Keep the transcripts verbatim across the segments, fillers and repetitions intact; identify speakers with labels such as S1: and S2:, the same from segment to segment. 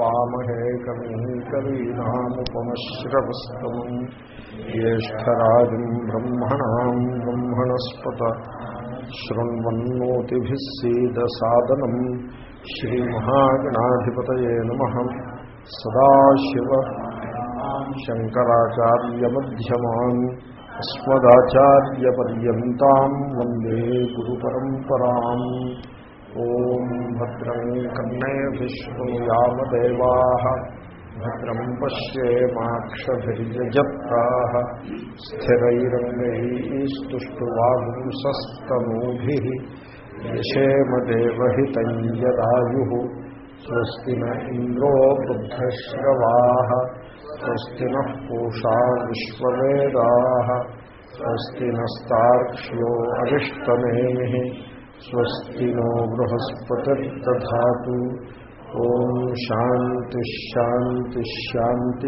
S1: వామహే కవిం కవీనాముపమశ్రవస్తమం జ్యేష్ఠరాజం బ్రహ్మణాం బ్రహ్మణస్పత శృణ్వన్నోతిభిः సీదసాదనం శ్రీమహాగణాధిపతయే నమః. సదాశివ శంకరాచార్యమధ్యమాన్ అస్మదాచార్యపర్యంతాం వందే గురుపరంపరాం. ఓం భద్రం కర్ణేభిः శృణుయామదేవాः భద్రం పశ్యేమాక్షభిర్యజత్రాः స్థిరైరంగైస్తుష్టువాగుంసస్తనూభిः యశేమదేవహితం యదాయుః. స్వస్తి న ఇంద్రో వృద్ధశ్రవాः స్వస్తి నః పూషా విశ్వవేదాः స్వస్తి నస్తార్క్ష్యో అరిష్టనేమిः స్వస్తి నో బృహస్పతిర్దధాతు. ఓం శాంతి శాంతి శాంతి.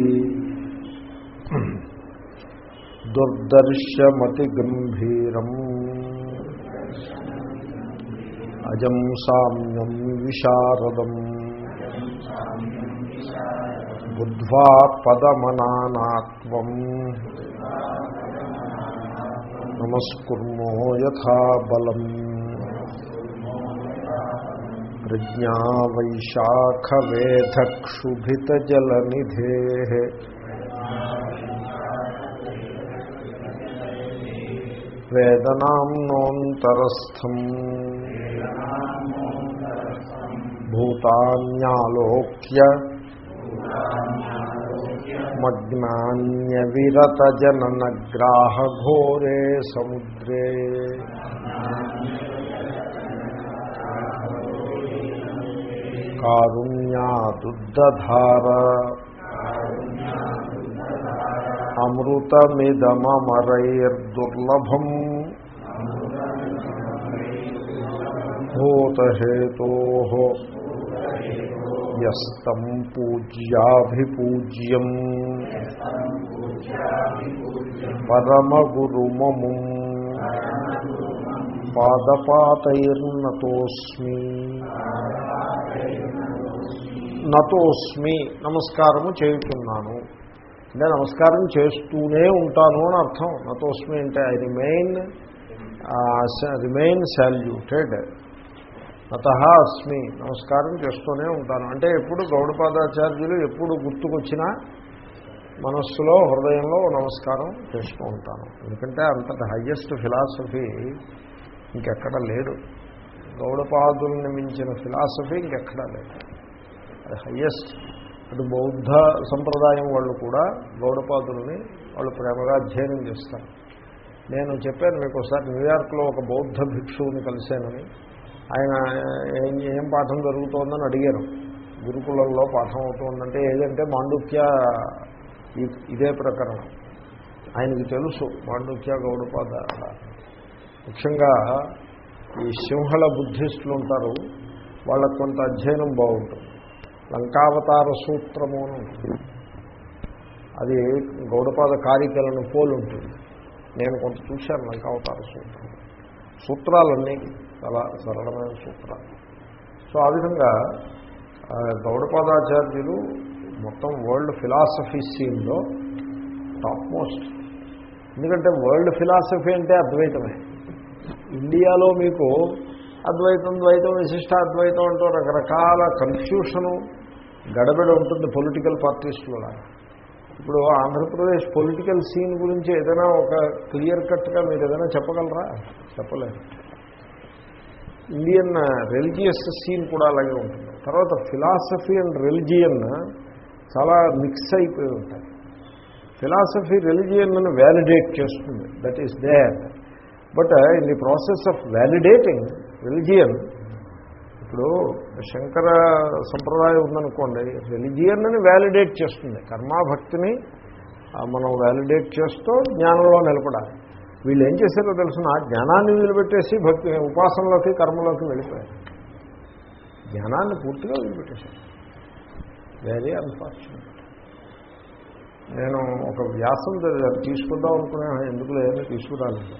S1: దుర్దర్శమతి గంభీరం అజం సామ్యం విశారదం బుద్ధ్వా పదమనానాత్వం నమస్కుర్మో యథా బలం. ప్రజ్ఞా వైశాఖవేధక్షుభితజలనిధేః వేదనాంనోంతరస్థం భూతాన్యాలోక్య మగ్నాన్యవిరతజననగ్రాహఘోరే సముద్రే కారుణ్యాదుద్దధార అమృతమిదమమరైర్దుర్లభం భూతహేతోః యస్తం పూజ్యాభిపూజ్యం పరమగురుమముం పాదపాతైర్నతోస్మి. నతోస్మి నమస్కారము చేయుతున్నాను అంటే నమస్కారం చేస్తూనే ఉంటాను అని అర్థం. నతోస్మి అంటే ఐ రిమైన్ రిమైన్ సాల్యూటెడ్. నతః అస్మి నమస్కారం చేస్తూనే ఉంటాను అంటే ఎప్పుడు గౌడపాదాచార్యులు ఎప్పుడు గుర్తుకొచ్చినా మనస్సులో హృదయంలో నమస్కారం చేస్తూ ఉంటాను. ఎందుకంటే అంతటి హయ్యెస్ట్ ఫిలాసఫీ ఇంకెక్కడ లేదు. గౌడపాదుల్ని మించిన ఫిలాసఫీ ఇంకెక్కడా లేదు. అది హయ్యెస్ట్. అటు బౌద్ధ సంప్రదాయం వాళ్ళు కూడా గౌడపాదుల్ని వాళ్ళు ప్రేమగా అధ్యయనం చేస్తారు. నేను చెప్పాను మీకు ఒకసారి న్యూయార్క్లో ఒక బౌద్ధ భిక్షువుని కలిశానని. ఆయన ఏం ఏం పాఠం జరుగుతోందని అడిగారు. గురుకులంలో పాఠం అవుతుందంటే ఏదంటే మాండుక్య ఇదే ప్రకరణం. ఆయనకి తెలుసు మాండుక్య గౌడపాద. ముఖ్యంగా ఈ సింహళ బుద్ధిస్టులు ఉంటారు, వాళ్ళకు కొంత అధ్యయనం బాగుంటుంది. లంకావతార సూత్రము అని ఉంటుంది. అది గౌడపాద కారికలను పోలి ఉంటుంది. నేను కొంత చూశాను లంకావతార సూత్రం. సూత్రాలన్నీ చాలా సరళమైన సూత్రాలు. సో ఆ విధంగా గౌడపాదాచార్యులు మొత్తం వరల్డ్ ఫిలాసఫీ సీన్లో టాప్ మోస్ట్. ఎందుకంటే వరల్డ్ ఫిలాసఫీ అంటే అద్వైతమే. ఇండియాలో మీకు అద్వైతం ద్వైతం విశిష్ట అద్వైతం అంటూ రకరకాల కన్ఫ్యూషను గడబిడ ఉంటుంది పొలిటికల్ పార్టీస్లో. ఇప్పుడు ఆంధ్రప్రదేశ్ పొలిటికల్ సీన్ గురించి ఏదైనా ఒక క్లియర్ కట్గా మీరు ఏదైనా చెప్పగలరా? చెప్పలేరు. ఇండియన్ రిలీజియస్ సీన్ కూడా అలాగే ఉంటుంది. తర్వాత ఫిలాసఫీ అండ్ రిలిజియన్ చాలా మిక్స్ అయిపోయి ఉంటాయి. ఫిలాసఫీ రిలిజియన్ను వ్యాలిడేట్ చేస్తుంది, that is there. But in the process of validating religion, ఇప్పుడు శంకర సంప్రదాయం ఉందనుకోండి, రిలిజియన్ అని వ్యాలిడేట్ చేస్తుంది. కర్మాభక్తిని మనం వ్యాలిడేట్ చేస్తూ జ్ఞానంలో నిలబడాలి. వీళ్ళు ఏం చేశారో తెలుసిన, జ్ఞానాన్ని వదిలిపెట్టేసి భక్తి ఉపాసనలోకి కర్మలోకి వెళ్ళిపోయారు. జ్ఞానాన్ని పూర్తిగా వదిలిపెట్టేశారు. Very unfortunate. నేను ఒక వ్యాసం తీసుకుందాం అనుకునే, ఎందుకు లేదని తీసుకురాలేదు.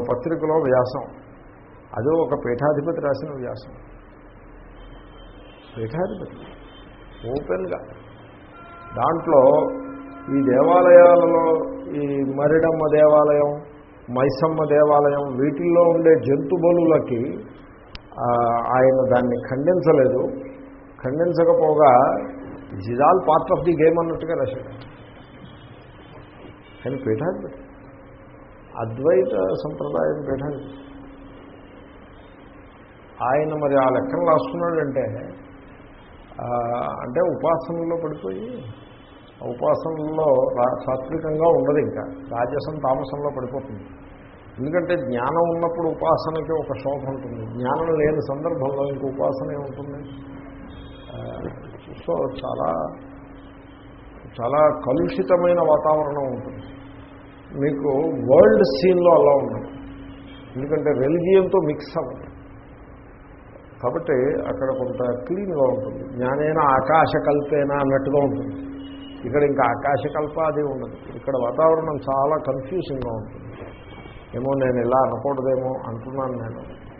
S1: పత్రికలో వ్యాసం, అదో ఒక పీఠాధిపతి రాసిన వ్యాసం. పీఠాధిపతి ఓపెన్గా. దాంట్లో ఈ దేవాలయాలలో ఈ మరిడమ్మ దేవాలయం, మైసమ్మ దేవాలయం, వీటిల్లో ఉండే జంతు బలులకి ఆయన దాన్ని ఖండించలేదు. ఖండించకపోగా it is all part of the game అన్నట్టుగా రాశాడు. కానీ పీఠాధిపతి, అద్వైత సంప్రదాయం పీఠాధిపతి. ఆయన మరి ఆ లెక్కను రాసుకున్నాడంటే అంటే ఉపాసనలో పడిపోయి, ఉపాసనలో సాత్వికంగా ఉండదు, ఇంకా రాజసం తామసంలో పడిపోతుంది. ఎందుకంటే జ్ఞానం ఉన్నప్పుడు ఉపాసనకి ఒక శోభ ఉంటుంది, జ్ఞానం లేని సందర్భంలో ఇంక ఉపాసన ఏముంటుంది. సో చాలా చాలా కలుషితమైన వాతావరణం ఉంటుంది. మీకు వరల్డ్ సీన్లో అలా ఉండదు, ఎందుకంటే రెలిజియన్తో మిక్స్ అవ్వదు కాబట్టి అక్కడ కొంత క్లీన్గా ఉంటుంది. జ్ఞానేన ఆకాశకల్పేన అన్నట్టుగా ఉంటుంది. ఇక్కడ ఇంకా ఆకాశకల్ప అది ఉండదు. ఇక్కడ వాతావరణం చాలా కన్ఫ్యూజింగ్గా ఉంటుంది. ఏమో నేను ఇలా అనకూడదేమో అంటున్నాను నేను,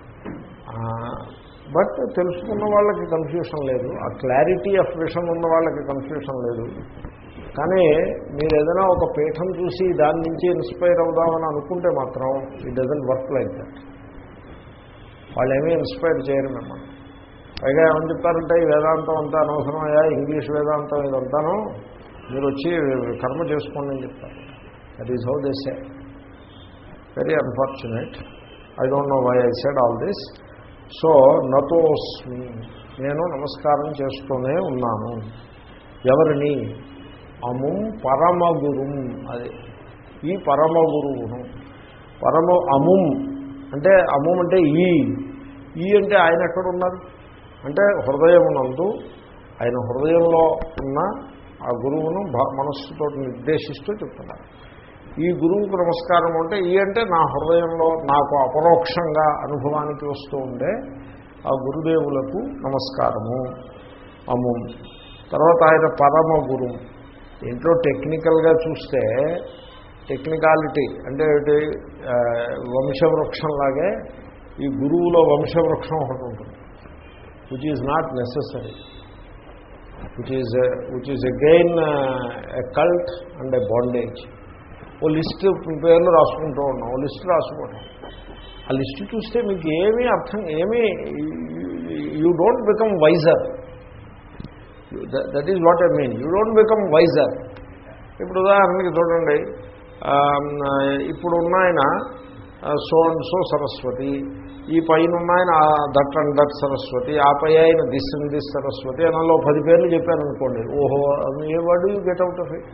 S1: బట్ తెలుసుకున్న వాళ్ళకి కన్ఫ్యూషన్ లేదు, ఆ క్లారిటీ ఆఫ్ విషన్ ఉన్న వాళ్ళకి కన్ఫ్యూషన్ లేదు. కానీ మీరు ఏదైనా ఒక పీఠం చూసి దాని నుంచి ఇన్స్పైర్ అవుదామని అనుకుంటే మాత్రం it doesn't work like that. వాళ్ళు ఏమీ ఇన్స్పైర్ చేయరు మిమ్మల్ని. పైగా ఏమని చెప్తారంటే ఈ వేదాంతం అంతా అనవసరమయ్యా, ఇంగ్లీష్ వేదాంతం ఇదంతాను మీరు వచ్చి కర్మ చేసుకోండి అని చెప్తారు. That is how they say. Very unfortunate. I don't know why I said all this. So నతోస్మి, నేను నమస్కారం చేస్తూనే ఉన్నాను. ఎవరిని? అముం పరమగురుం. అది ఈ పరమగురువును. పరమ అముం అంటే అముం అంటే ఈ ఈ అంటే ఆయన ఎక్కడ ఉన్నారు అంటే హృదయమునందు, ఆయన హృదయంలో ఉన్న ఆ గురువును మనస్సుతో నిర్దేశిస్తూ చెప్తున్నారు. ఈ గురువుకు నమస్కారం అంటే ఈ అంటే నా హృదయంలో నాకు అపరోక్షంగా అనుభవానికి వస్తూ ఉండే ఆ గురుదేవులకు నమస్కారము. అముం. తర్వాత ఆయన పరమ గురువు. ఇంట్లో టెక్నికల్గా చూస్తే టెక్నికాలిటీ అంటే వంశవృక్షంలాగే ఈ గురువులో వంశవృక్షం ఒకటి ఉంటుంది, which is not necessary, which is which is again a cult and a bondage. ఓ లిస్ట్ పేర్లు రాసుకుంటూ ఉన్నాం, ఓ లిస్ట్ రాసుకోవడం. ఆ లిస్ట్ చూస్తే మీకు ఏమీ అర్థం ఏమీ you don't become wiser. That is what I mean. You don't become wiser. ఇప్పుడు ఉదాహరణకి చూడండి, ఇప్పుడు ఉన్న ఆయన సో అండ్ సో సరస్వతి, ఈ పైన ఉన్న ఆయన దట్ అండ్ దట్ సరస్వతి, ఆ పై ఆయన దిస్ అండ్ దిస్ సరస్వతి అన్నలో పది పేర్లు చెప్పాను అనుకోండి, ఓహో a word you get out of it.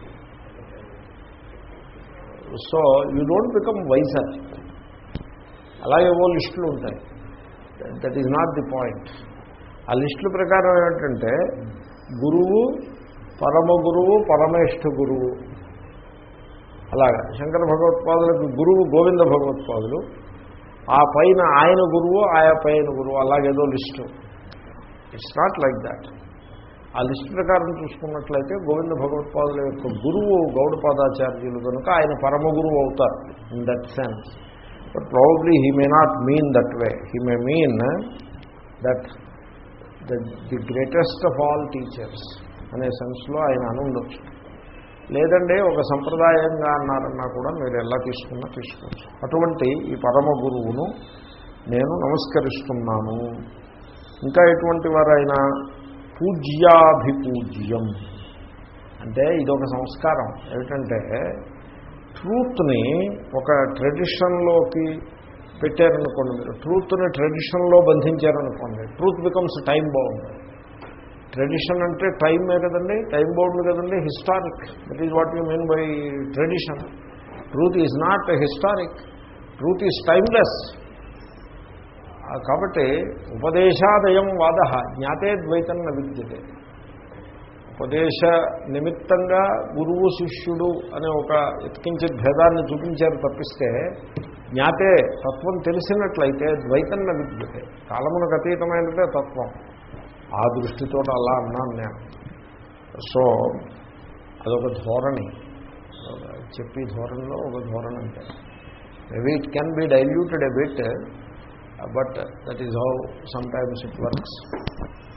S1: So you don't become wiser. అలాగే ఓ లిస్టులు ఉంటాయి. That is not the point. ఆ లిస్టుల ప్రకారం ఏమిటంటే గురువు, పరమ గురువు, పరమేష్ఠ గురువు. అలాగా శంకర భగవత్పాదులకు గురువు గోవింద భగవత్పాదులు, ఆ పైన ఆయన గురువు, ఆయా పైన గురువు, అలాగేదో list. It's not like that. ఆ లిస్టు ప్రకారం చూసుకున్నట్లయితే గోవింద భగవత్పాదుల యొక్క గురువు గౌడపాదాచార్యులు కనుక ఆయన పరమ గురువు అవుతారు in that sense. But probably he may not mean that way. He may mean that the the greatest of all teachers అనే సెన్స్లో ఆయన అని ఉండొచ్చు. లేదంటే ఒక సంప్రదాయంగా అన్నారన్నా కూడా మీరు ఎలా తీసుకున్నా తీసుకోవచ్చు. అటువంటి ఈ పరమ గురువును నేను నమస్కరిస్తున్నాను. ఇంకా ఎటువంటి వారైనా పూజ్యాభిపూజ్యం అంటే ఇదొక సంస్కారం. ఏమిటంటే ట్రూత్ని ఒక ట్రెడిషన్లోకి పెట్టారనుకోండి, మీరు ట్రూత్ని ట్రెడిషన్లో బంధించారనుకోండి, truth becomes time bound. Tradition అంటే టైమే కదండి, టైం బౌండ్ కదండి, historic. That is what you mean by tradition. Truth is not historic, truth is timeless. కాబట్టి ఉపదేశాదయం వాద జ్ఞాతే ద్వైతం న విద్యతే. ఉపదేశ నిమిత్తంగా గురువు శిష్యుడు అనే ఒక ఎత్కించే భేదాన్ని చూపించారు తప్పిస్తే జ్ఞాతే తత్వం తెలిసినట్లయితే ద్వైతం న విద్యతే. కాలమునకు అతీతమైనదే తత్వం. ఆ దృష్టితో అలా అన్నాను నేను. సో అదొక ధోరణి, చెప్పి ధోరణిలో ఒక ధోరణి అంటే maybe it can be diluted a bit, but that is how sometimes it works.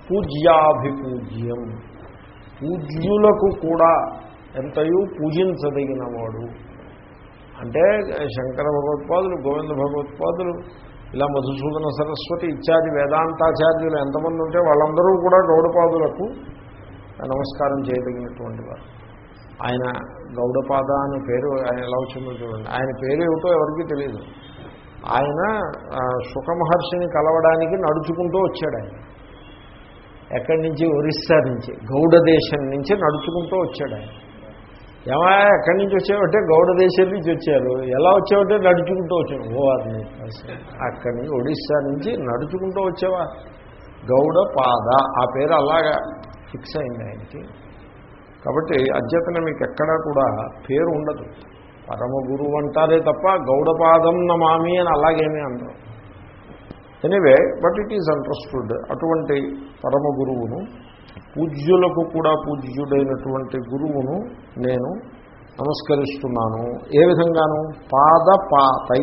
S1: పూజ్యాభిపూజ్యం, పూజ్యులకు కూడా ఎంతయూ పూజించదగినవాడు. అంటే శంకర భగవత్పాదులు, గోవింద భగవత్పాదులు, ఇలా మధుసూదన సరస్వతి ఇత్యాది వేదాంతాచార్యులు ఎంతమంది ఉంటే వాళ్ళందరూ కూడా గౌడపాదులకు నమస్కారం చేయదగినటువంటి వారు. ఆయన గౌడపాద అనే పేరు ఆయన ఎలా వచ్చిందో చూడండి. ఆయన పేరు ఏమిటో ఎవరికీ తెలియదు. ఆయన సుఖమహర్షిని కలవడానికి నడుచుకుంటూ వచ్చాడు. ఆయన ఎక్కడి నుంచి? ఒరిస్సా నుంచి, గౌడ దేశం నుంచి నడుచుకుంటూ వచ్చాడు. ఆయన ఏమా ఎక్కడి నుంచి వచ్చావంటే గౌడ దేశం నుంచి వచ్చారు. ఎలా వచ్చావంటే నడుచుకుంటూ వచ్చాను. ఓ అది అక్కడి నుంచి ఒడిస్సా నుంచి నడుచుకుంటూ వచ్చావా? గౌడపాద ఆ పేరు అలాగా ఫిక్స్ అయింది ఆయనకి. కాబట్టి అధ్యతన మీకు ఎక్కడా కూడా పేరు ఉండదు. పరమ గురువు అంటారే తప్ప గౌడపాదం నమామి అని అలాగేమీ అందరు. Anyway, but it is understood. అటువంటి పరమ గురువును, పూజ్యులకు కూడా పూజ్యుడైనటువంటి గురువును నేను నమస్కరిస్తున్నాను. ఏ విధంగాను? పాదపాతై,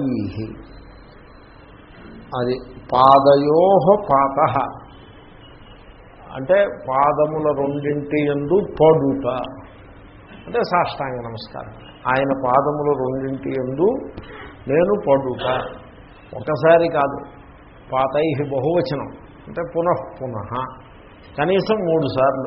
S1: అది పాదయోహ పాత అంటే పాదముల రెండింటి యందు పడుట అంటే సాష్టాంగ నమస్కారం. ఆయన పాదముల రెండింటి యందు నేను పడుట. ఒకసారి కాదు, పాతై బహువచనం అంటే పునః పునః కనీసం మూడు సార్లు.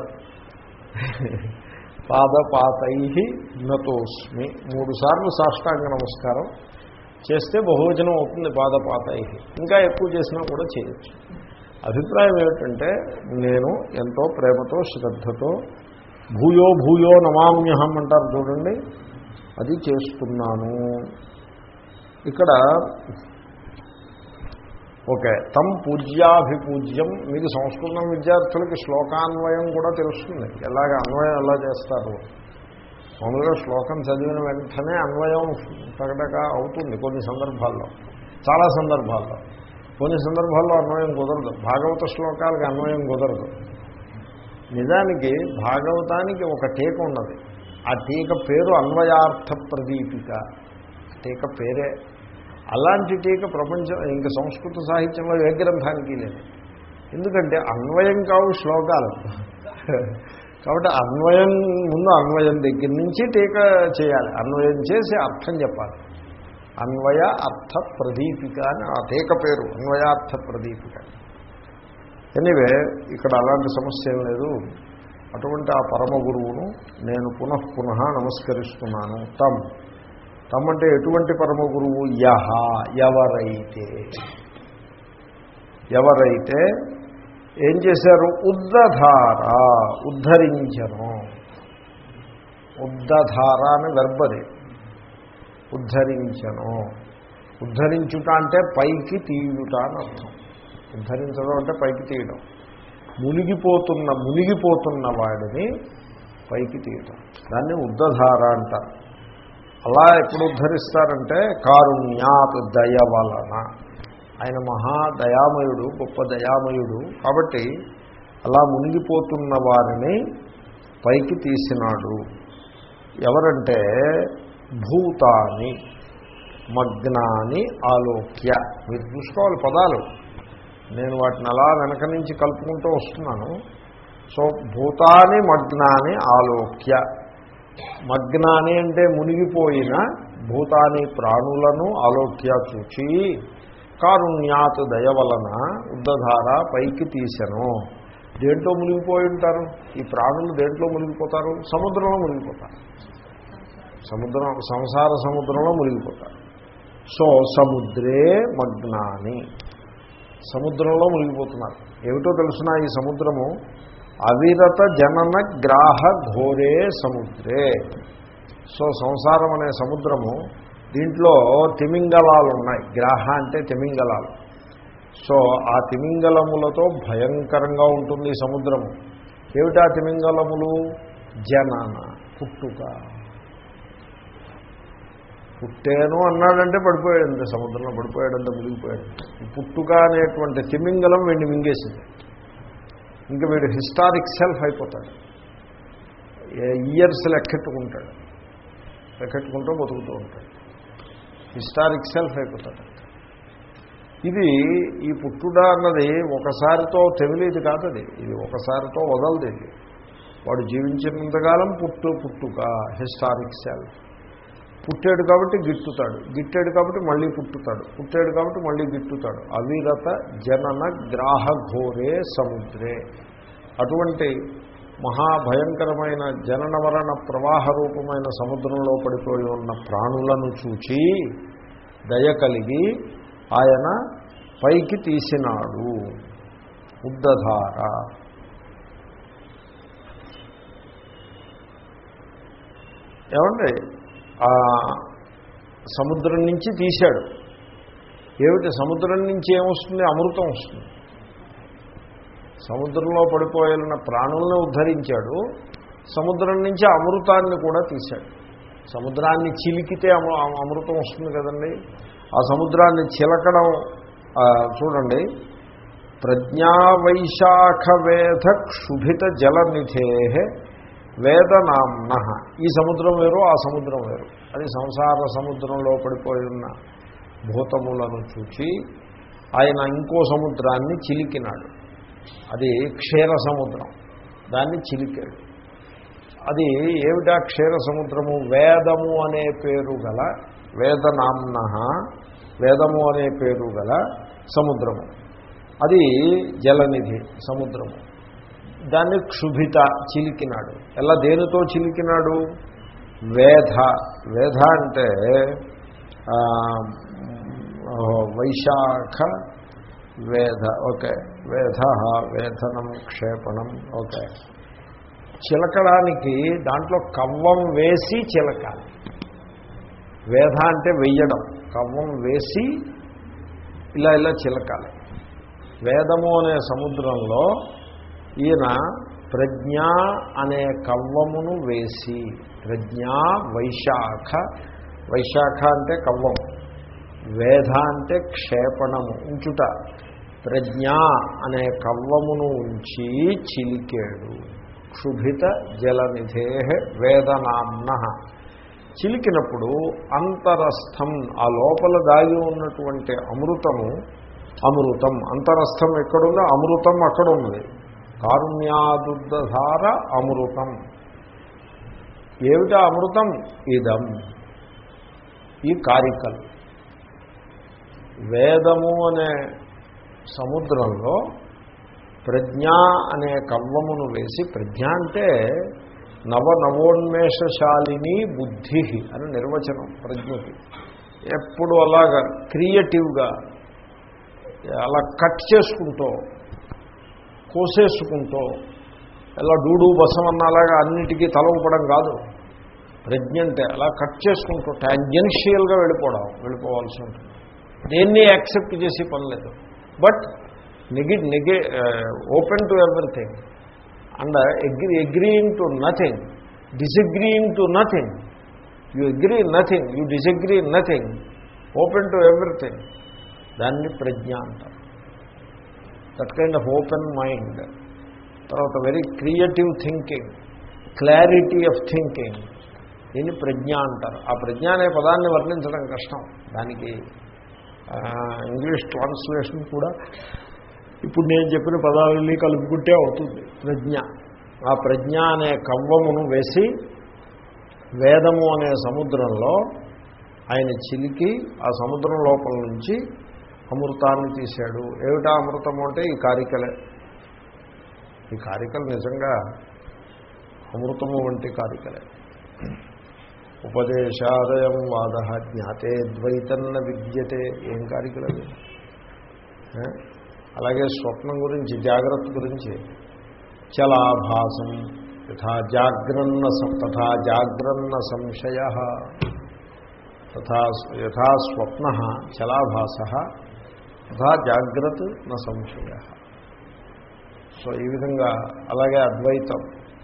S1: పాదపాతై నతోస్మి, మూడు సార్లు సాష్టాంగ నమస్కారం చేస్తే బహువచనం అవుతుంది. పాదపాతై ఇంకా ఎక్కువ చేసినా కూడా చేయొచ్చు. అభిప్రాయం ఏమిటంటే నేను ఎంతో ప్రేమతో శ్రద్ధతో భూయో భూయో నమామ్యహం అంటారు చూడండి, అది చేస్తున్నాను. ఇక్కడ ఓకే, తం పూజ్యాభిపూజ్యం. మీకు సంస్కృతం విద్యార్థులకి శ్లోకాన్వయం కూడా తెలుస్తుంది, ఎలాగ అన్వయం ఎలా చేస్తారు. మామూలుగా శ్లోకం చదివిన వెంటనే అన్వయం టగటగా అవుతుంది కొన్ని సందర్భాల్లో, చాలా సందర్భాల్లో. కొన్ని సందర్భాల్లో అన్వయం కుదరదు. భాగవత శ్లోకాలకి అన్వయం కుదరదు. నిజానికి భాగవతానికి ఒక టీక ఉన్నది. ఆ టీక పేరు అన్వయార్థ ప్రదీపిక. టీక పేరే అలాంటి టీక ప్రపంచం ఇంకా సంస్కృత సాహిత్యంలో ఏ గ్రంథానికి లేదు. ఎందుకంటే అన్వయం కావు శ్లోకాలు. కాబట్టి అన్వయం ముందు అన్వయం దగ్గర నుంచి టీక చేయాలి. అన్వయం చేసి అర్థం చెప్పాలి. అన్వయ అర్థ ప్రదీపిక అని ఆ టీక పేరు, అన్వయార్థ ప్రదీపిక. ఎనీవే, ఇక్కడ అలాంటి సమస్య ఏం లేదు. అటువంటి ఆ పరమ గురువును నేను పునః పునః నమస్కరిస్తున్నాను. తమ్ తమ్ అంటే ఎటువంటి పరమ గురువు? యహ, ఎవరైతే ఎవరైతే ఏం చేశారు? ఉద్దధార, ఉద్ధరించను. ఉద్దధార అని వెర్బది. ఉద్ధరించను. ఉద్ధరించుట అంటే పైకి తీయుట అని అర్థం. ఉద్ధరించడం అంటే పైకి తీయడం. మునిగిపోతున్న మునిగిపోతున్న వాడిని పైకి తీయడం, దాన్ని ఉద్దధార అంటారు. అలా ఎప్పుడు ఉద్ధరిస్తారంటే కారుణ్యాత్, దయ వలన. ఆయన మహా దయామయుడు, గొప్ప దయామయుడు. కాబట్టి అలా మునిగిపోతున్న వారిని పైకి తీసినాడు. ఎవరంటే భూతాని మగ్నాని ఆలోక్య. మీరు చూసుకోవాలి పదాలు, నేను వాటిని అలా వెనక నుంచి కలుపుకుంటూ వస్తున్నాను. సో భూతాని మగ్నాని ఆలోక్య. మగ్నాని అంటే మునిగిపోయిన భూతాని ప్రాణులను ఆలోక్య చూచి కారుణ్యాత్, దయ వలన ఉద్దధార పైకి తీసెను. దేంట్లో మునిగిపోయి ఉంటారు ఈ ప్రాణులు? దేంట్లో మునిగిపోతారు? సముద్రంలో మునిగిపోతారు. సముద్రం, సంసార సముద్రంలో మునిగిపోతారు. సో సముద్రే మగ్నాని, సముద్రంలో మునిగిపోతున్నారు. ఏమిటో తెలుసునా? ఈ సముద్రము అవిరత జనన గ్రాహ ఘోరే సముద్రే. సో సంసారం అనే సముద్రము, దీంట్లో తిమింగలాలు ఉన్నాయి. గ్రాహ అంటే తిమింగలాలు. సో ఆ తిమింగలములతో భయంకరంగా ఉంటుంది ఈ సముద్రము. ఏమిటా తిమింగలములు? జనన, పుట్టుక. పుట్టేను అన్నాడంటే పడిపోయాడంటే, సముద్రంలో పడిపోయాడంటే మునిగిపోయాడు. పుట్టుక అనేటువంటి తిమింగలం వీడిని మింగేసింది. ఇంకా వీడు హిస్టారిక్ సెల్ఫ్ అయిపోతాడు. ఇయర్స్ లెక్కెట్టుకుంటాడు, లెక్కెట్టుకుంటూ బతుకుతూ ఉంటాడు. హిస్టారిక్ సెల్ఫ్ అయిపోతాడు. ఇది ఈ పుట్టుట అన్నది ఒకసారితో తెమిలేది కాదు. అది ఇది ఒకసారితో వదలదు. ఇది వాడు జీవించినంతకాలం పుట్టు పుట్టుక హిస్టారిక్ సెల్ఫ్. పుట్టాడు కాబట్టి గిట్టుతాడు, గిట్టాడు కాబట్టి మళ్ళీ పుట్టుతాడు, పుట్టాడు కాబట్టి మళ్ళీ గిట్టుతాడు. అవిరత జనన గ్రాహ ఘోరే సముద్రే. అటువంటి మహాభయంకరమైన జనన మరణ ప్రవాహ రూపమైన సముద్రంలో పడిపోయి ఉన్న ప్రాణులను చూచి దయ కలిగి ఆయన పైకి తీసినాడు. ఉద్దధార. ఏమండి, ఆ సముద్రం నుంచి తీశాడు. ఏమిటి సముద్రం నుంచి ఏమొస్తుంది? అమృతం వస్తుంది. సముద్రంలో పడిపోయిన ప్రాణులను ఉద్ధరించాడు, సముద్రం నుంచి అమృతాన్ని కూడా తీశాడు. సముద్రాన్ని చిలికితే అమృతం వస్తుంది కదండి. ఆ సముద్రాన్ని చిలకడం చూడండి. ప్రజ్ఞావైశాఖ వేద క్షుభిత జలనిధే వేదనామ్న. ఈ సముద్రం వేరు, ఆ సముద్రం వేరు. అది సంసార సముద్రంలో పడిపోయి ఉన్న భూతములను చూచి ఆయన ఇంకో సముద్రాన్ని చిలికినాడు. అది క్షీర సముద్రం. దాన్ని చిలికాడు. అది ఏమిటా క్షీర సముద్రము? వేదము అనే పేరు గల, వేదనామ్న, వేదము అనే పేరు గల సముద్రము. అది జలనిధి సముద్రము. దాన్ని క్షుభిత చిలికినాడు. ఎలా, దేనితో చిలికినాడు? వేద. వేద అంటే వైశాఖ వేద. ఓకే, వేద వేధనం క్షేపణం. ఓకే, చిలకడానికి దాంట్లో కవ్వం వేసి చిలకాలి. వేద అంటే వెయ్యడం, కవ్వం వేసి ఇలా ఇలా చిలకాలి. వేదము అనే సముద్రంలో ఈయన ప్రజ్ఞ అనే కవ్వమును వేసి, ప్రజ్ఞా వైశాఖ, వైశాఖ అంటే కవ్వం, వేద అంటే క్షేపణము ఉంచుట, ప్రజ్ఞ అనే కవ్వమును ఉంచి చిలికాడు. క్షుభిత జలనిధే వేదనామ్న. చిలికినప్పుడు అంతరస్థం, ఆ లోపల దాగి ఉన్నటువంటి అమృతము, అమృతం అంతరస్థం ఎక్కడుందో అమృతం అక్కడ ఉంది. కారుణ్యాదుద్ధార అమృతం. ఏమిటా అమృతం? ఇదం, ఈ కారికలు. వేదము అనే సముద్రంలో ప్రజ్ఞ అనే కవ్వమును వేసి, ప్రజ్ఞ అంటే నవ నవోన్మేషశాలిని బుద్ధి అని నిర్వచనం ప్రజ్ఞకి. ఎప్పుడు అలాగా క్రియేటివ్గా అలా కట్ చేసుకుంటూ, కోసేసుకుంటూ, ఎలా డూడు బసమన్న అలాగా అన్నిటికీ తల ఊపడం కాదు. ప్రజ్ఞ అంటే అలా కట్ చేసుకుంటూ టాంజెన్షియల్గా వెళ్ళిపోవడం, వెళ్ళిపోవాల్సి ఉంటుంది. దేన్ని యాక్సెప్ట్ చేసి పని లేదు. బట్ నెగి నెగే open to everything and agree agreeing to nothing, disagreeing to nothing. You agree nothing, you disagree nothing, open to everything. దాన్ని ప్రజ్ఞ అంటారు. That kind of open mind. తర్వాత very creative thinking, clarity of thinking, దీన్ని ప్రజ్ఞ అంటారు. ఆ ప్రజ్ఞ అనే పదాన్ని వర్ణించడం కష్టం. దానికి ఇంగ్లీష్ ట్రాన్స్లేషన్ కూడా ఇప్పుడు నేను చెప్పిన పదాలని కలుపుకుంటే అవుతుంది. ప్రజ్ఞ. ఆ ప్రజ్ఞ అనే కవ్వమును వేసి వేదము అనే సముద్రంలో ఆయన చిలికి ఆ సముద్రం లోపల నుంచి అమృతాన్ని తీశాడు. ఏమిటా అమృతము అంటే ఈ కారికలే. ఈ కారికలు నిజంగా అమృతము వంటి కారికలే. ఉపదేశాదయం వాద జ్ఞాతే ద్వైతన్న విద్యతే. ఏం కారికలవి. అలాగే స్వప్నం గురించి, జాగ్రత్త గురించి, చలాభాసం యథా జాగ్రన్న తథా జాగ్రన్న సంశయ తథా యథా స్వప్న చలాభాస తథా జాగ్రత్త న సంశయ. సో ఈ విధంగా అలాగే అద్వైతం,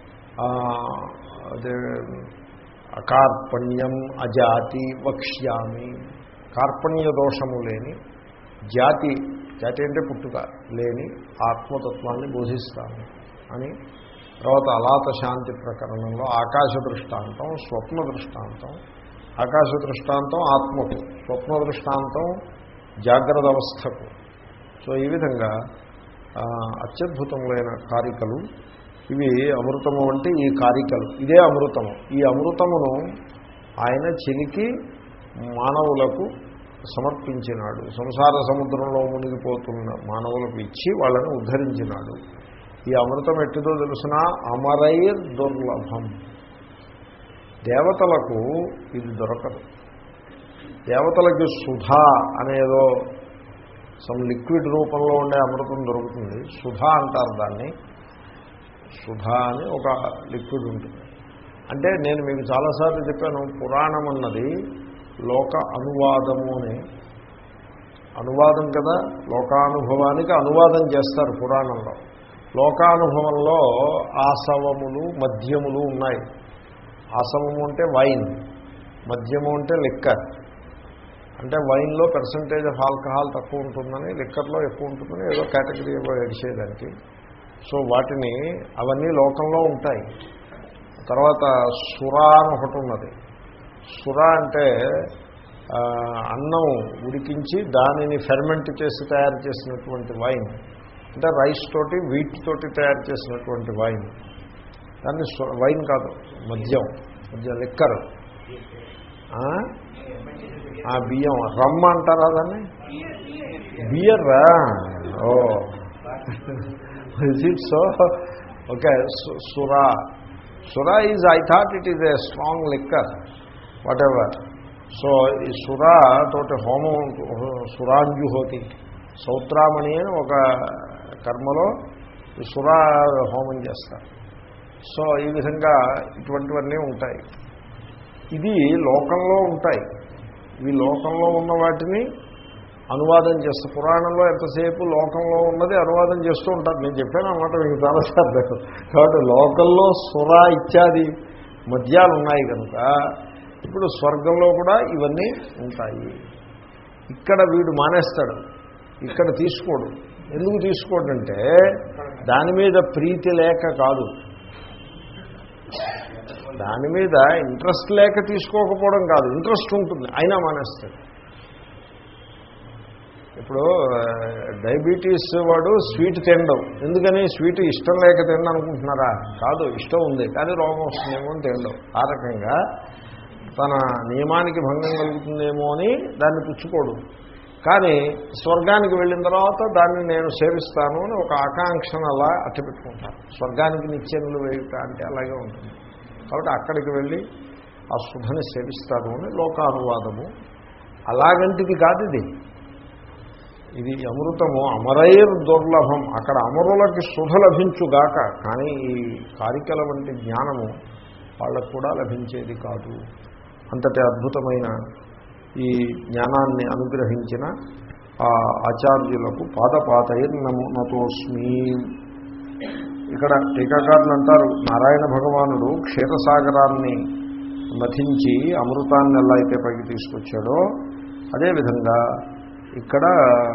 S1: అదే అకార్పణ్యం అజాతి వక్ష్యామి. కార్పణ్య దోషము లేని, జాతి, జాతి అంటే పుట్టుక లేని ఆత్మతత్వాన్ని బోధిస్తాను అని. తర్వాత అలాత శాంతి ప్రకరణంలో ఆకాశ దృష్టాంతం, స్వప్న దృష్టాంతం. ఆకాశ దృష్టాంతం ఆత్మకు, స్వప్న దృష్టాంతం జాగ్రత్త అవస్థకు. సో ఈ విధంగా అత్యద్భుతములైన కారికలు ఇవి. అమృతము అంటే ఈ కారికలు, ఇదే అమృతము. ఈ అమృతమును ఆయన చిలికి మానవులకు సమర్పించినాడు. సంసార సముద్రంలో మునిగిపోతున్న మానవులకు ఇచ్చి వాళ్ళని ఉద్ధరించినాడు. ఈ అమృతం ఎట్టిదో తెలుసిన అమరైర్ దుర్లభం. దేవతలకు ఇది దొరకదు. దేవతలకి సుధా అనేదో సమ్ లిక్విడ్ రూపంలో ఉండే అమృతం దొరుకుతుంది. సుధా అంటారు దాన్ని. సుధా అని ఒక లిక్విడ్ ఉంటుంది. అంటే నేను మీకు చాలాసార్లు చెప్పాను, పురాణం అన్నది లోక అనువాదము అని. అనువాదం కదా, లోకానుభవానికి అనువాదం చేస్తారు పురాణంలో. లోకానుభవంలో ఆసవములు మద్యములు ఉన్నాయి. ఆసవము అంటే వైన్, మద్యము అంటే లిక్కర్. అంటే వైన్లో పర్సంటేజ్ ఆఫ్ ఆల్కహాల్ తక్కువ ఉంటుందని, లిక్కర్లో ఎక్కువ ఉంటుందని ఏదో కేటగిరీ ఏవో ఎడిచేదానికి. సో వాటిని అవన్నీ లోకంలో ఉంటాయి. తర్వాత సురా అని ఒకటి ఉన్నది. సుర అంటే అన్నం ఉడికించి దానిని ఫెర్మెంట్ చేసి తయారు చేసినటువంటి వైన్. అంటే రైస్ తోటి వీట్ తోటి తయారు చేసినటువంటి వైన్. దాన్ని వైన్ కాదు, మద్యం, మద్యం లిక్కర్. ఆ బియ్యం రమ్ అంటారా దాన్ని? బియర్రా? Oh is it so? Okay. సురా సురా is, I thought it is a strong liquor, whatever. So ఈ సురా తోటి హోమం, సురాంజుహోతి, సౌత్రామణి అని ఒక కర్మలో ఈ సురా హోమం చేస్తారు. సో ఈ విధంగా ఇటువంటివన్నీ ఉంటాయి. ఇది లోకంలో ఉంటాయి. ఇవి లోకంలో ఉన్న వాటిని అనువాదం చేస్తూ, పురాణంలో ఎంతసేపు లోకంలో ఉన్నది అనువాదం చేస్తూ ఉంటారు. నేను చెప్పాను అన్నమాట మీకు చాలాసార్లు. కాబట్టి లోకంలో సురా ఇత్యాది మద్యాలు ఉన్నాయి కనుక ఇప్పుడు స్వర్గంలో కూడా ఇవన్నీ ఉంటాయి. ఇక్కడ వీడు మానేస్తాడు, ఇక్కడ తీసుకోడు. ఎందుకు తీసుకోడంటే దాని మీద ప్రీతి లేక కాదు, దాని మీద ఇంట్రెస్ట్ లేక తీసుకోకపోవడం కాదు, ఇంట్రెస్ట్ ఉంటుంది అయినా మానేస్తాడు. ఇప్పుడు డయాబెటీస్ వాడు స్వీట్ తినడం ఎందుకని? స్వీట్ ఇష్టం లేక తినడం అనుకుంటున్నారా? కాదు, ఇష్టం ఉంది కానీ రోగం వస్తుందేమో అని తినడం. ఆ రకంగా తన నియమానికి భంగం కలుగుతుందేమో అని దాన్ని పుచ్చుకోడు. కానీ స్వర్గానికి వెళ్ళిన తర్వాత దాన్ని నేను సేవిస్తాను అని ఒక ఆకాంక్షను అలా అట్టపెట్టుకుంటాను. స్వర్గానికి నిత్యములు వేయుట అంటే అలాగే ఉంటుంది. కాబట్టి అక్కడికి వెళ్ళి ఆ శుభని సేవిస్తాను అని లోకానువాదము. అలాగంటిది కాదు ఇది. ఇది అమృతము అమరైర్ దుర్లభం. అక్కడ అమరులకి శుభ లభించుగాక, కానీ ఈ కారికల వంటి జ్ఞానము వాళ్ళకు కూడా లభించేది కాదు. అంతటి అద్భుతమైన ఈ జ్ఞానాన్ని అనుగ్రహించిన ఆ ఆచార్యులకు పాదపాతైర్ నమో నతోస్మి. ఇక్కడ టీకాకారులు అంటారు, నారాయణ భగవానుడు క్షీరసాగరాన్ని మథించి అమృతాన్ని ఎలా అయితే పైకి తీసుకొచ్చాడో అదేవిధంగా ఇక్కడ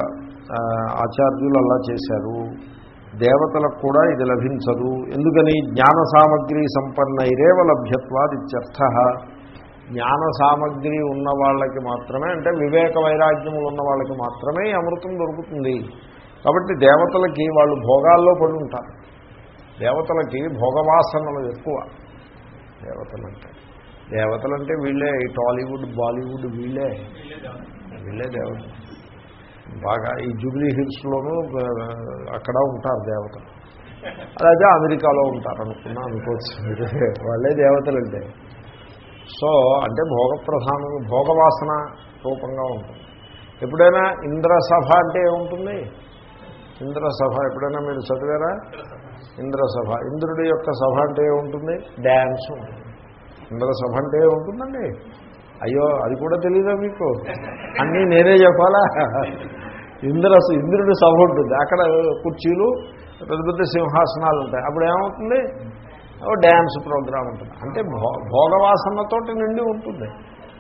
S1: ఆచార్యులు అలా చేశారు. దేవతలకు కూడా ఇది లభించదు. ఎందుకని? జ్ఞాన సామగ్రి సంపన్నైరేవ లభ్యత్వాదిత్యర్థ. జ్ఞాన సామగ్రి ఉన్న వాళ్ళకి మాత్రమే, అంటే వివేక వైరాగ్యములు ఉన్న వాళ్ళకి మాత్రమే ఈ అమృతం దొరుకుతుంది. కాబట్టి దేవతలకి వాళ్ళు భోగాల్లో పడి ఉంటారు. దేవతలకి భోగవాసనలు ఎక్కువ. దేవతలంటే దేవతలంటే వీళ్ళే, ఈ టాలీవుడ్ బాలీవుడ్ వీళ్ళే వీళ్ళే దేవతలు. బాగా ఈ జూబ్లీ హిల్స్లోనూ అక్కడ ఉంటారు దేవతలు. అలాగే అమెరికాలో ఉంటారు అనుకున్నా అనుకోవచ్చు, వాళ్ళే దేవతలు అంటే. సో అంటే భోగప్రధానం, భోగవాసన రూపంగా ఉంటుంది. ఎప్పుడైనా ఇంద్రసభ అంటే ఏముంటుంది? ఇంద్రసభ ఎప్పుడైనా మీరు చదివారా? ఇంద్రసభ, ఇంద్రుడి యొక్క సభ అంటే ఏముంటుంది? డ్యాన్స్ ఉంటుంది. ఇంద్రసభ అంటే ఏముంటుందండి? అయ్యో అది కూడా తెలీదా మీకు? అన్నీ నేనే చెప్పాలా? ఇంద్ర ఇంద్రుడి సభ ఉంటుంది. అక్కడ కుర్చీలు, పెద్ద పెద్ద సింహాసనాలు ఉంటాయి. అప్పుడు ఏమవుతుంది? ఓ డ్యాన్స్ ప్రోగ్రామ్ ఉంటుంది. అంటే భో భోగవాసనతోటి నిండి ఉంటుంది.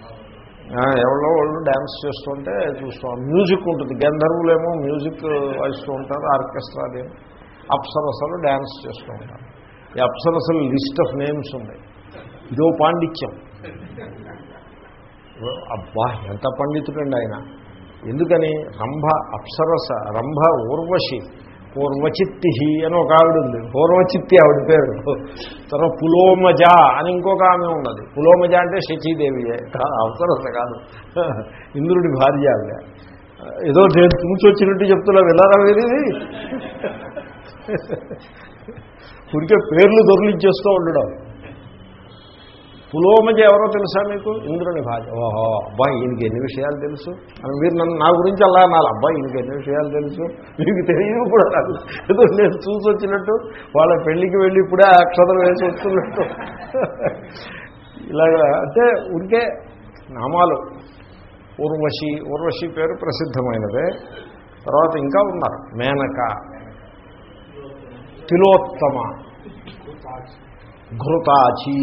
S1: ఎవరో వాళ్ళు డ్యాన్స్ చేస్తుంటే చూస్తాం. మ్యూజిక్ ఉంటుంది. గంధర్వులేమో మ్యూజిక్ వాయిస్తూ ఉంటారు, ఆర్కెస్ట్రాది. అప్సరసలు డ్యాన్స్ చేస్తూ ఉంటారు. ఈ అప్సరసలు లిస్ట్ ఆఫ్ నేమ్స్ ఉన్నాయి. ఇదో పాండిత్యం. అబ్బా ఎంత పండితుడండి ఆయన! ఎందుకని రంభ అప్సరస, రంభ ఊర్వశి, పూర్వచిత్తి అని ఒక ఆవిడ ఉంది, పూర్వచిత్తి ఆవిడ పేరు. తర్వాత పులోమజ అని ఇంకొక ఆమె ఉన్నది. పులోమజ అంటే శచీదేవియే, అప్సరస కాదు, ఇంద్రుడి భార్య ఆవిడ. ఏదో నేను చూసొచ్చినట్టు చెప్తున్నా, వెళ్ళారా వేరేది? ఉడికే పేర్లు దొరికించేస్తూ ఉండడం. పులోమజ ఎవరో తెలుసా మీకు? ఇంద్రుని భార్య. ఓహో, అబ్బాయి ఈయనకి ఎన్ని విషయాలు తెలుసు అని మీరు నన్ను నా గురించి అలా అన్నారు. అబ్బాయి ఈయనకి ఎన్ని విషయాలు తెలుసు, మీకు తెలియదు కూడా నాకు. ఏదో నేను చూసి వచ్చినట్టు, వాళ్ళ పెళ్లికి వెళ్ళి ఇప్పుడే అక్షతలు వేసి వస్తున్నట్టు ఇలాగా. అంటే ఉడికే నామాలు. ఊర్వశి, ఊర్వశి పేరు ప్రసిద్ధమైనదే. తర్వాత ఇంకా ఉన్నారు, మేనక, తిలోత్తమ, ఘృతాచి.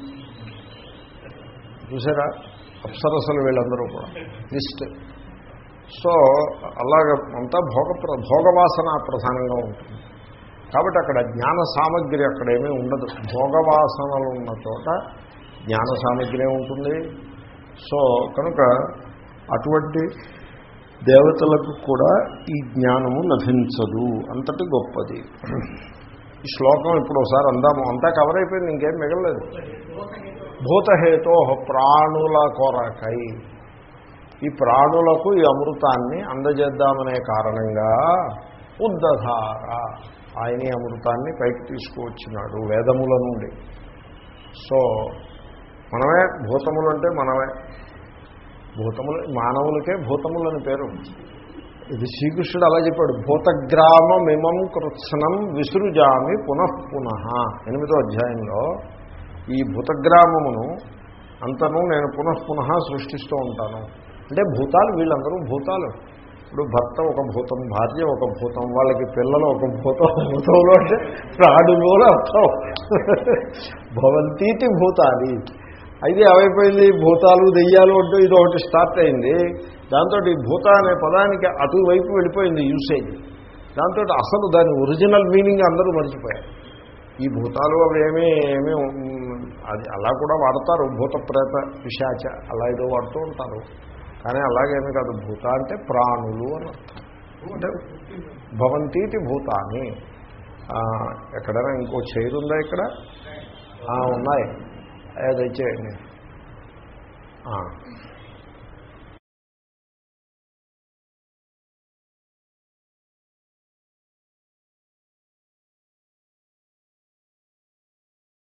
S1: చూసారా అప్సరసలు వీళ్ళందరూ కూడా లిస్ట్. సో అలాగ అంతా భోగ భోగవాసన ప్రధానంగా ఉంటుంది. కాబట్టి అక్కడ జ్ఞాన సామగ్రి అక్కడేమీ ఉండదు. భోగవాసనలు ఉన్న చోట జ్ఞాన సామగ్రి ఉంటుంది. సో కనుక అటువంటి దేవతలకు కూడా ఈ జ్ఞానము లభించదు, అంతటి గొప్పది. ఈ శ్లోకం ఇప్పుడు ఒకసారి అందాము. అంతా కవర్ అయిపోయింది, ఇంకేం మిగలలేదు. భూతహేతో, ప్రాణుల కొరకై, ఈ ప్రాణులకు ఈ అమృతాన్ని అందజేద్దామనే కారణంగా ఉద్దధార, ఆయన ఈ అమృతాన్ని పైకి తీసుకువచ్చినాడు వేదముల నుండి. సో మనమే భూతములు అంటే మనమే భూతములు, మానవులకే భూతములని పేరు. ఇది శ్రీకృష్ణుడు అలా చెప్పాడు. భూతగ్రామమిమం కృత్స్నం విసృజామి పునఃపునః, ఎనిమిదో అధ్యాయంలో ఈ భూతగ్రామమును అంతను నేను పునఃపునః సృష్టిస్తూ ఉంటాను. అంటే భూతాలు, వీళ్ళందరూ భూతాలు. ఇప్పుడు భర్త ఒక భూతం, భార్య ఒక భూతం, వాళ్ళకి పిల్లలు ఒక భూతం. భూతంలో అంటే ప్రాణులు అర్థం. భవంతీతి భూతాలి. అయితే ఏమైపోయింది, భూతాలు దెయ్యాలు అంటూ ఇది ఒకటి స్టార్ట్ అయింది. దాంతో ఈ భూత అనే పదానికి అటువైపు వెళ్ళిపోయింది యూసేజ్. దాంతో అసలు దాని ఒరిజినల్ మీనింగ్ అందరూ మర్చిపోయారు. ఈ భూతాలు అవి ఏమీ ఏమీ అది అలా కూడా వాడతారు, భూత ప్రేత పిశాచ అలా ఏదో వాడుతూ ఉంటారు. కానీ అలాగేమీ కాదు. భూత అంటే ప్రాణులు అని అర్థం. అంటే భవంతీతి భూతాన్ని. ఎక్కడైనా ఇంకో చైర్ ఉందా ఇక్కడ? ఉన్నాయి, దయచేయండి.